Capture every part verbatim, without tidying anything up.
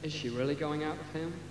Is she really going out with him?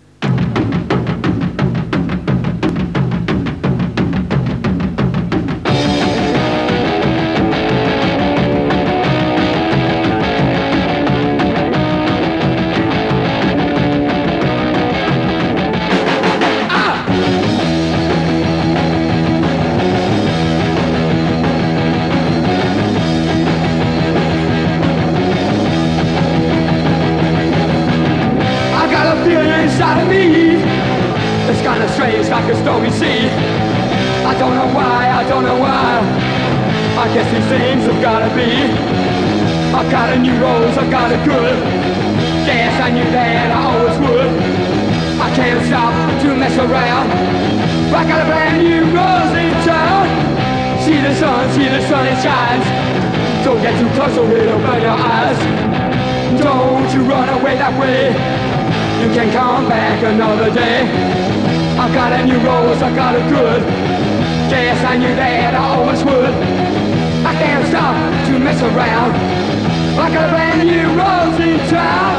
Inside of me, it's kinda strange like a stormy sea. I don't know why, I don't know why. I guess these things have gotta be. I've got a new rose, I've got a good. Yes, I knew that I always would. I can't stop to mess around. I got a brand new rose in town. See the sun, see the sun, it shines. Don't get too close or it'll burn your eyes. Don't you run away that way. You can come back another day. I got a new rose, I got a good. Yes, I knew that I always would. I can't stop to mess around. I got a brand new rose in town.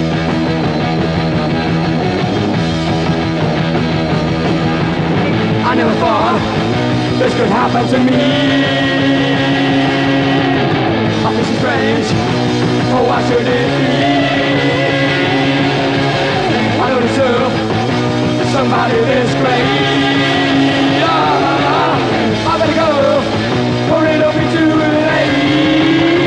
I never thought this could happen to me. I feel so strange. Oh, why should it be? Somebody this great. Oh, I better go, or it'll be too late.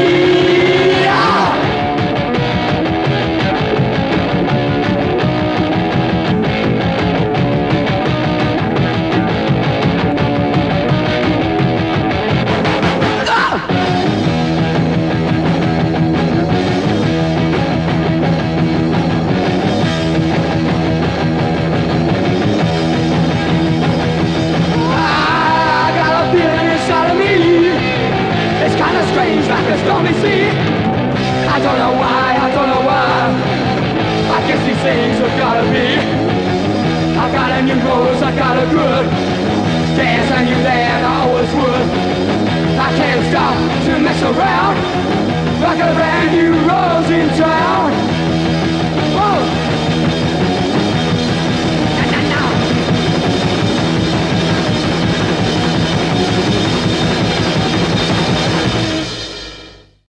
Strange like a stormy sea. I don't know why, I don't know why. I guess these things have gotta be. I got a new rose, I got a good. Yes, I knew that I always would. I can't stop to mess around. I got a brand new rose in town.